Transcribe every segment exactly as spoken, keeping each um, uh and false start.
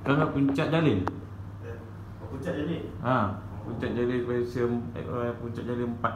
Sekarang puncak jalin. Eh, oh, puncak jalin. Ha, puncak jalin versi eh, puncak jalin empat.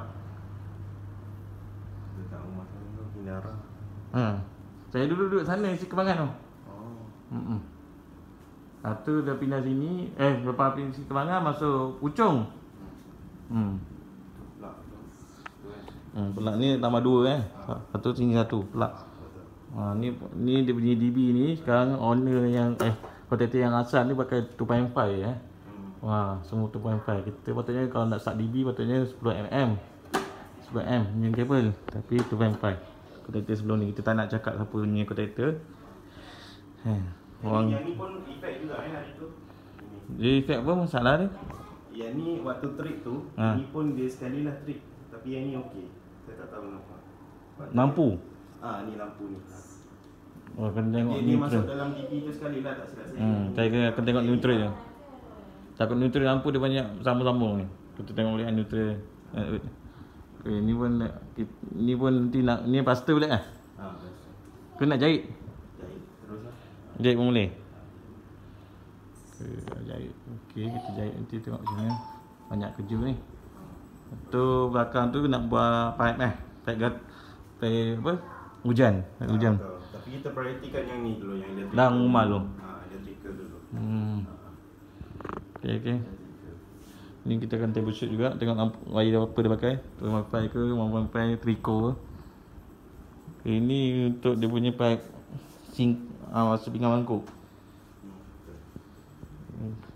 Dekat rumah tu Kinara. Ha. Saya dulu duduk sana si Kembangan tu. Oh. Hmm. Lepas tu dah pindah sini, eh lepas pindah si Kembangan masuk Puchong. Hmm. Pelak tu. Tu kan. Hmm, pelak ni tambah dua eh. Satu sini satu pelak. Ha, ni ni dia punya D B ni sekarang owner yang eh kontraktor yang asal ni pakai two point five eh. Hmm. Wah, semua two point five. Kita patutnya kalau nak start D B patutnya sepuluh millimeter. sepuluh millimeter punya kabel, tapi two point five. Kontraktor sebelum ni kita tak nak cakap siapa punya kontraktor. Ha. Orang yang ni pun efek juga kan hari tu. Dia efek apa masalah dia? Yang ni waktu trip tu, Ha. ni pun dia sekali lah trip. Tapi yang ni okey. Saya tak tahu kenapa. Lampu. Ah, ni lampu ni. Oh, kena tengok Dia, dia masuk neutral. dalam D P tu sekali lah, tak silap saya. Hmm, saya kena, kena tengok neutral je. Takut neutral lampu dia banyak sambung-sambung ni. Kita tengok boleh neutral. Eh, okay, ni pun ni pun nanti nak ni plaster boleh ah? Ha, best. Kena nak jahit. Jahit terus lah. Jahit pun boleh. Okay, jahit. Okey, kita jahit nanti tengok macam mana. Banyak kerja ni. Tu belakang tu nak buat pipe eh. Pipe gat pipe apa? Hujan, pipe Ha, hujan. betul. Tapi kita prioritikan yang ni dulu, yang electrical. Dalam rumah tu. Ha, electrical dulu. Hmm. Ha, Okey okey. electrical. Ni kita akan troubleshoot juga. Tengok lampu wire apa dia pakai. two point five ke, one point five, trico ke. Okay, ini untuk dia punya pipe sink ah, masuk pinggan mangkuk. Hmm, betul. Hmm.